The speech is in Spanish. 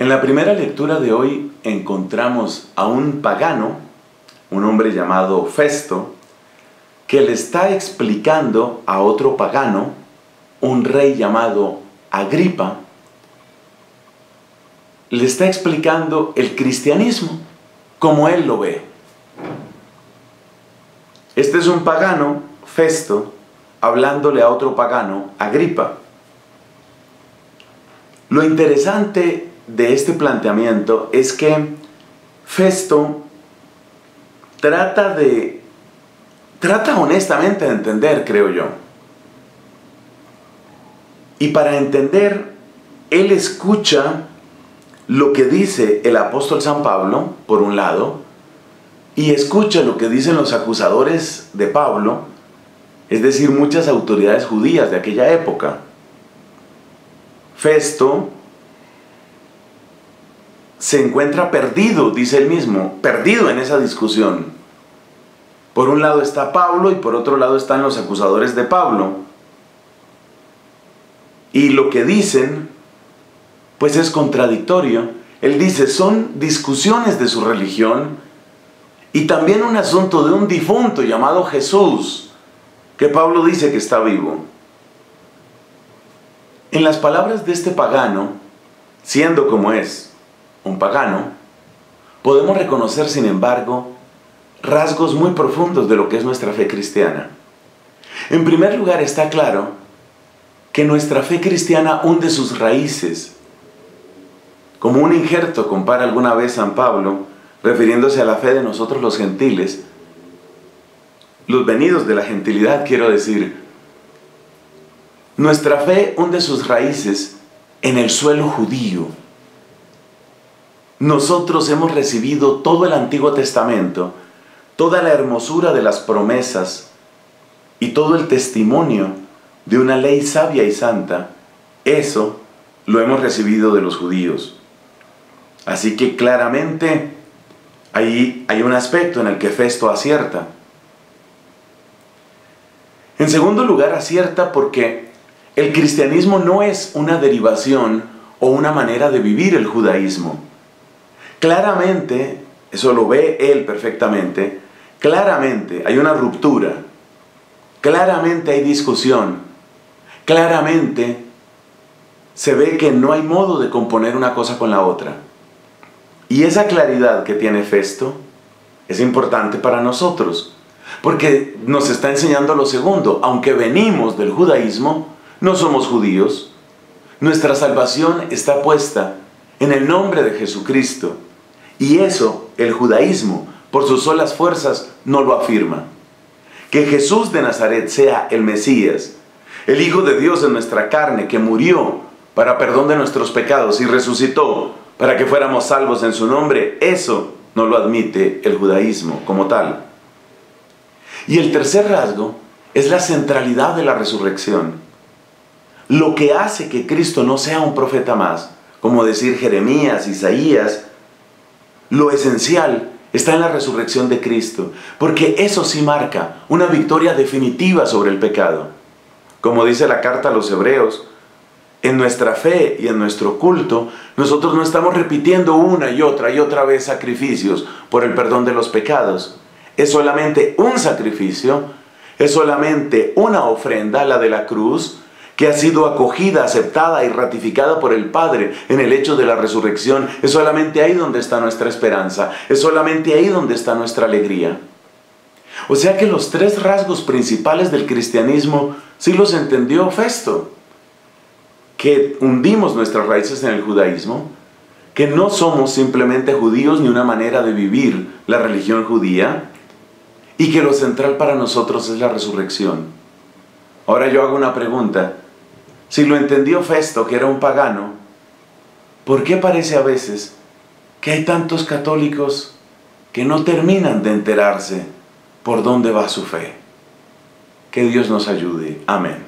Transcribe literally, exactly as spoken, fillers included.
En la primera lectura de hoy encontramos a un pagano, un hombre llamado Festo, que le está explicando a otro pagano, un rey llamado Agripa, le está explicando el cristianismo como él lo ve. Este es un pagano, Festo, hablándole a otro pagano, Agripa. Lo interesante de este planteamiento es que Festo trata de, trata honestamente de entender, creo yo. Y para entender, él escucha lo que dice el apóstol San Pablo, por un lado, y escucha lo que dicen los acusadores de Pablo, es decir, muchas autoridades judías de aquella época. Festo se encuentra perdido, dice él mismo, perdido en esa discusión. Por un lado está Pablo y por otro lado están los acusadores de Pablo. Y lo que dicen, pues es contradictorio. Él dice, son discusiones de su religión y también un asunto de un difunto llamado Jesús, que Pablo dice que está vivo. En las palabras de este pagano, siendo como es un pagano, podemos reconocer, sin embargo, rasgos muy profundos de lo que es nuestra fe cristiana. En primer lugar, está claro que nuestra fe cristiana hunde sus raíces. Como un injerto, compara alguna vez San Pablo, refiriéndose a la fe de nosotros los gentiles, los venidos de la gentilidad, quiero decir, nuestra fe hunde sus raíces en el suelo judío. Nosotros hemos recibido todo el Antiguo Testamento, toda la hermosura de las promesas y todo el testimonio de una ley sabia y santa. Eso lo hemos recibido de los judíos. Así que claramente ahí hay un aspecto en el que Festo acierta. En segundo lugar, acierta porque el cristianismo no es una derivación o una manera de vivir el judaísmo. Claramente, eso lo ve él perfectamente, claramente hay una ruptura, claramente hay discusión, claramente se ve que no hay modo de componer una cosa con la otra. Y esa claridad que tiene Festo es importante para nosotros, porque nos está enseñando lo segundo. Aunque venimos del judaísmo, no somos judíos. Nuestra salvación está puesta en el nombre de Jesucristo. Y eso, el judaísmo, por sus solas fuerzas, no lo afirma. Que Jesús de Nazaret sea el Mesías, el Hijo de Dios en nuestra carne, que murió para perdón de nuestros pecados y resucitó para que fuéramos salvos en su nombre, eso no lo admite el judaísmo como tal. Y el tercer rasgo es la centralidad de la resurrección. Lo que hace que Cristo no sea un profeta más, como decir Jeremías, Isaías, lo esencial está en la resurrección de Cristo, porque eso sí marca una victoria definitiva sobre el pecado. Como dice la carta a los Hebreos, en nuestra fe y en nuestro culto, nosotros no estamos repitiendo una y otra y otra vez sacrificios por el perdón de los pecados. Es solamente un sacrificio, es solamente una ofrenda, la de la cruz, que ha sido acogida, aceptada y ratificada por el Padre en el hecho de la resurrección. Es solamente ahí donde está nuestra esperanza, es solamente ahí donde está nuestra alegría. O sea que los tres rasgos principales del cristianismo sí los entendió Festo. Que hundimos nuestras raíces en el judaísmo, que no somos simplemente judíos ni una manera de vivir la religión judía, y que lo central para nosotros es la resurrección. Ahora yo hago una pregunta. Si lo entendió Festo, que era un pagano, ¿por qué parece a veces que hay tantos católicos que no terminan de enterarse por dónde va su fe? Que Dios nos ayude. Amén.